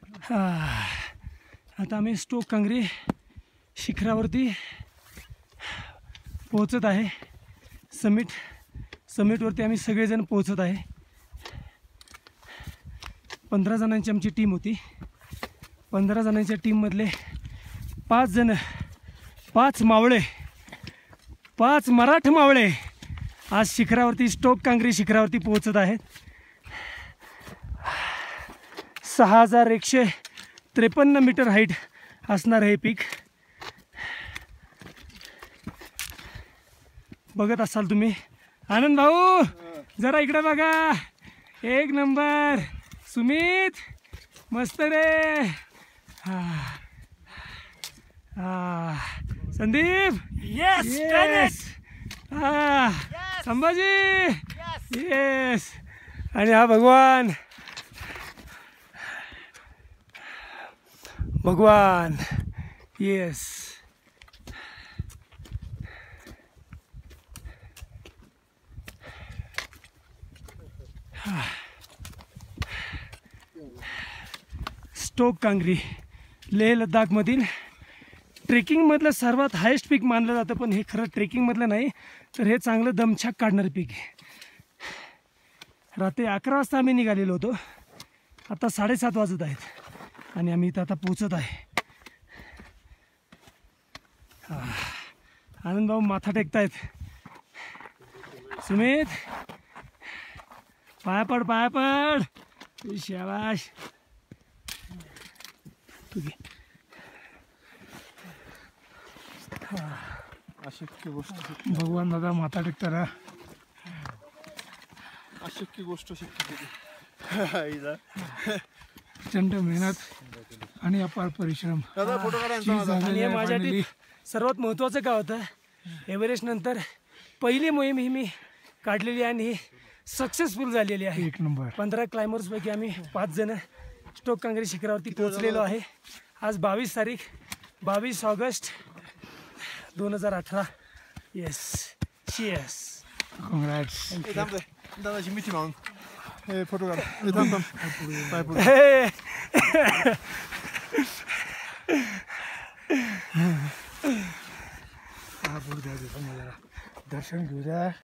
आता आम्ही स्टोक कांगरी शिखरावरती पोहोचत आहे. समिटवरती आम्ही सगळेजण पोहोचत आहे. 15 जणांची आमची टीम होती. 15 जणांच्या टीममधले 5 जण, 5 मावळे, 5 मराठ मावळे आज शिखरावरती स्टोक कांगरी शिखरावरती पोहोचत आहेत. 6153 मीटर हाईट असणार हे पीक. बघत असाल तुम्ही. आनंद भाऊ जरा इकडे बघा. एक नंबर. सुमित मस्त रे. संदीप येस. संभाजी येस. आणि हा भगवान येस. स्टोक कांगरी लेह लडाखमधील ट्रेकिंगमधलं सर्वात हायेस्ट पीक मानलं जातं. पण हे खरं ट्रेकिंगमधलं नाही, तर हे चांगलं दमछाक काढणारं पीक आहे. रात्री 11 वाजता आम्ही निघालेलो होतो. आता 7:30 वाजत आहेत आणि आम्ही इथं आता पोचत आहे. आनंद भाऊ माथा टेकतायत. सुमित पाया पड. शाबाश. अशक्य गोष्ट भगवान दादा माथा टेकताना अशक्य गोष्ट शक्य केली. प्रचंड मेहनत आणि अपार परिश्रम. आणि माझ्यासाठी सर्वात महत्त्वाचं काय होतं, एव्हरेस्ट नंतर पहिली मोहीम ही मी काढलेली आहे आणि सक्सेसफुल झालेली आहे. 1 नंबर. 15 क्लायमर्सपैकी आम्ही 5 जण स्टोक कांगरी शिखरावरती पोहोचलेलो आहे. आज 22 तारीख 22 ऑगस्ट 2018. येस. शियस. कॉंग्रॅट्स. दादाची मिठी मागून हे फोटो काढ. दर्शन घेऊ द्या.